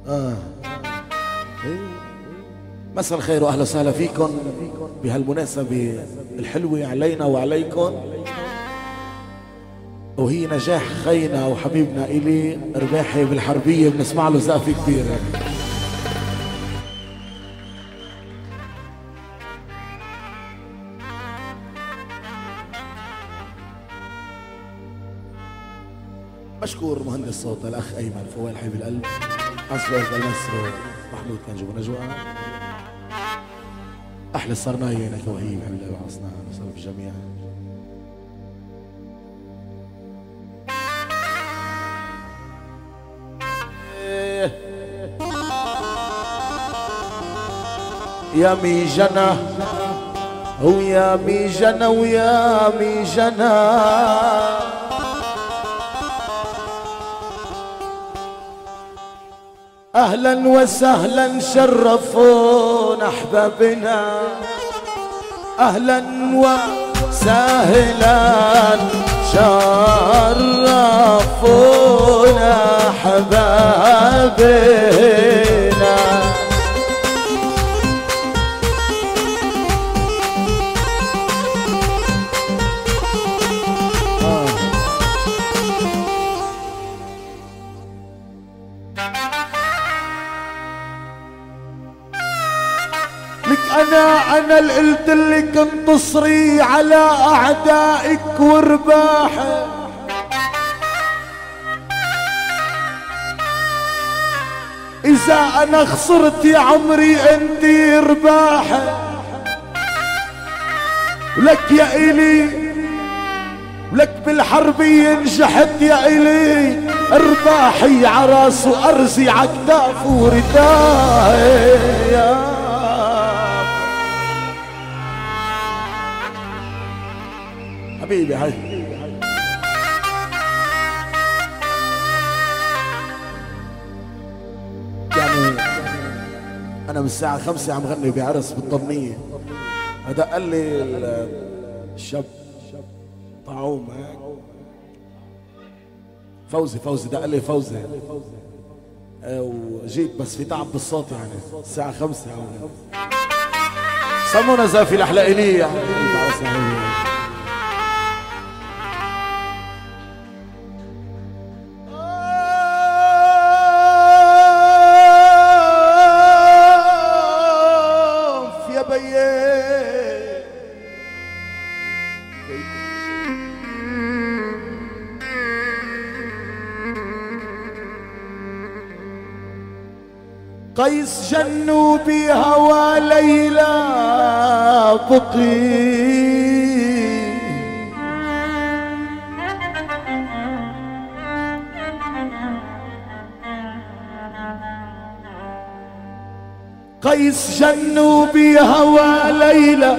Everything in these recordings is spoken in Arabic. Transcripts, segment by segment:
آه. مساء الخير واهلا وسهلا فيكم بهالمناسبة الحلوة علينا وعليكم، وهي نجاح خينا وحبيبنا إلي رباحي بالحربية، بنسمع له زقفة كبيرة. مشكور مهندس الصوت الأخ أيمن فوال حبيب القلب، أصوات الماسترو محمود كنجو ونجوى، أحلى الصرناية نكوهيب حبيب القلب وعصنان وصرف الجميع. يا مي جنى ويا مي جنى ويا مي جنى، اهلا وسهلا شرفونا احبابنا، اهلا وسهلا شرفونا احبابنا. أنا اللي قلت لك انتصري على أعدائك وارباحي، إذا أنا خسرت يا عمري أنت رباحي، ولك يا إلي ولك بالحربية نجحت يا إلي، ارباحي عراس وأرزي عكتاف ورداهي يا حبيبي. هاي يعني أنا من الساعة 5 عم غني بعرس بالطنية، هذا قال لي الشاب طعوم هيك فوزي ده قال لي فوزي، وجيت بس في تعب بالصوت يعني الساعة 5 سمونا زافي الأحلائينية يعني. قيس جنوا بهوى ليلى بقي، قيس جنوا بهوى ليلى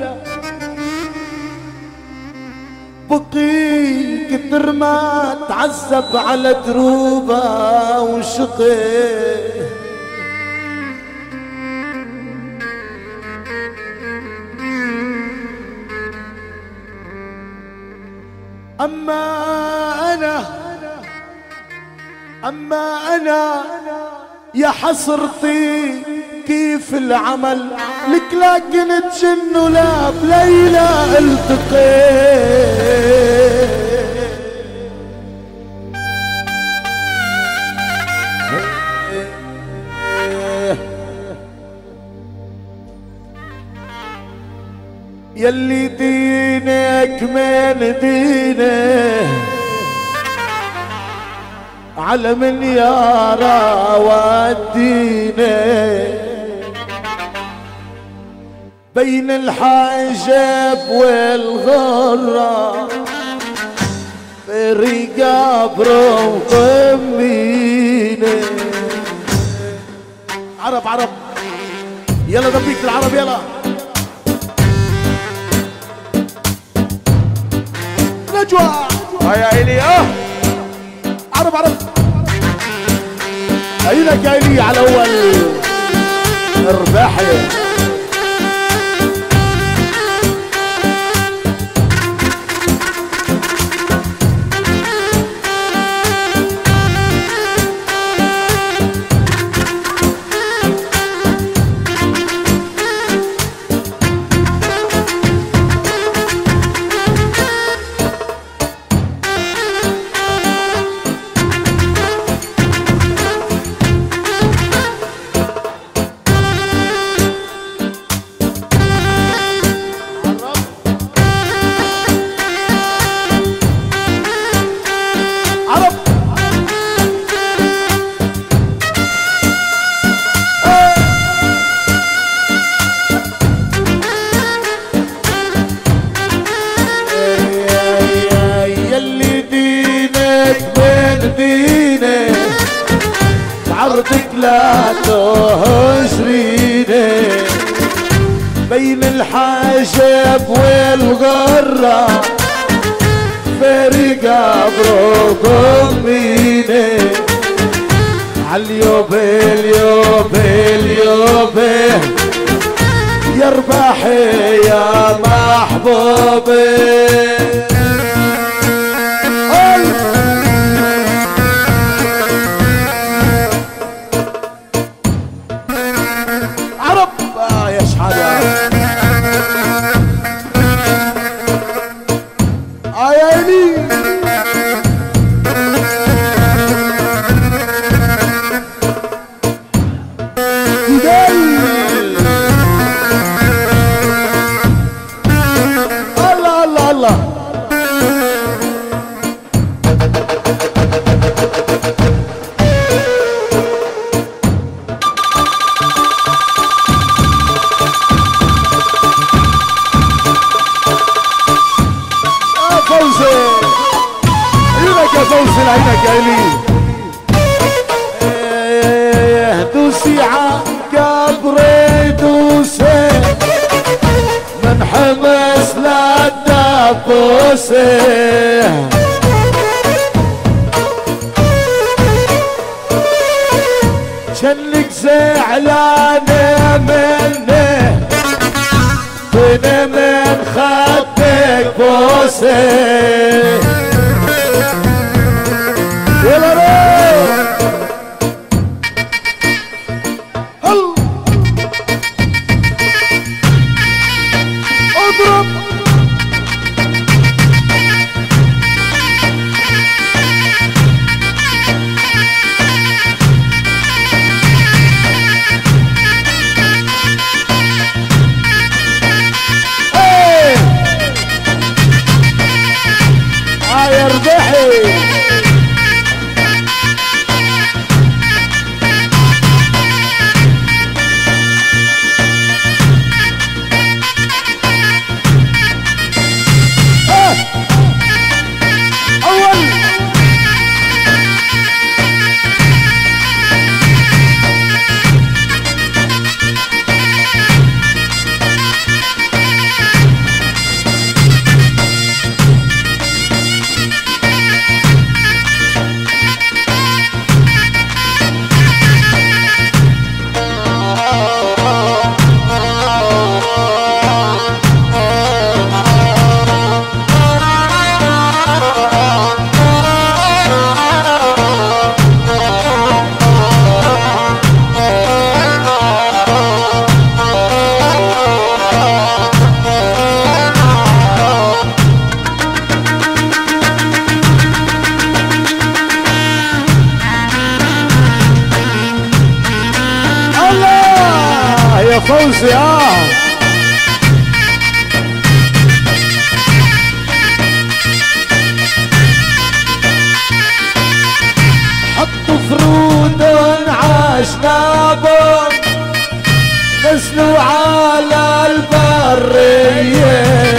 بقي، كتر ما تعذب على دروبها وشقي، أما أنا يا حسرتي كيف العمل لك، لكن تجن ولا بليلى التقي. يلي دينك من دينه على من يارا ودينه، بين الحاجب والغرة في رقاب وقمينه. عرب يلا دبيك العرب يلا نجوى يا إلي عرب عينك يا إلي على أول الرباحي. بعرضك لا تهجريني بين الحجب والغرة فرقة بروكم بيني عاليوب اليوب اليوب يربح يا محبوبي عرب يا شحال يا عيني الله الله الله فوزي عينك يا فوزي عينك يا إلي دوسي عالقبري دوسي من حمس للدبوسي شنك زعلانة مني وانا من خدك بوسي يلا روح اضرب يربحي اول يا فوزي حطوا فرود عشنابهم نزلوا على البرية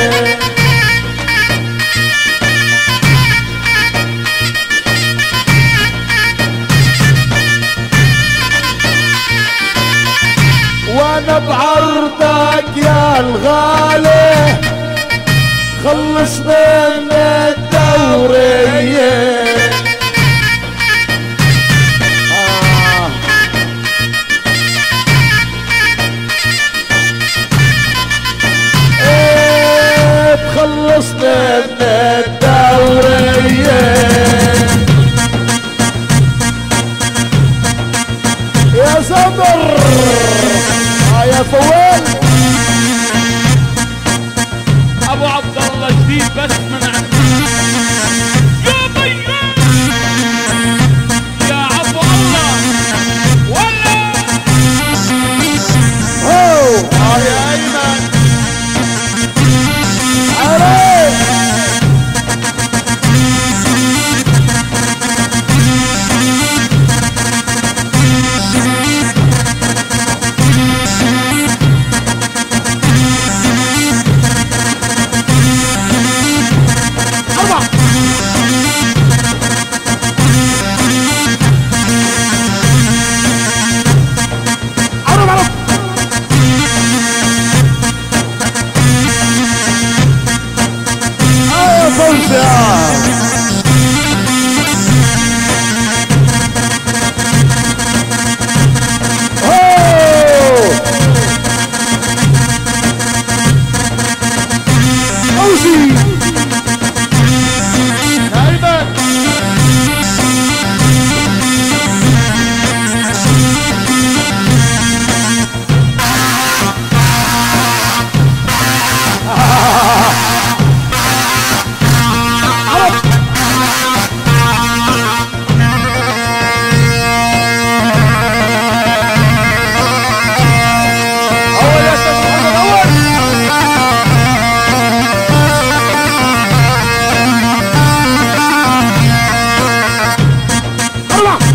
وانا بعرضك يا الغالي خلصنا من الدورية خلصنا من الدورية يا زمر يا فوال ابو عبد الله جديد بس من عندي يا بيا يا عبد الله ولا هو يا ايمن عليك يلا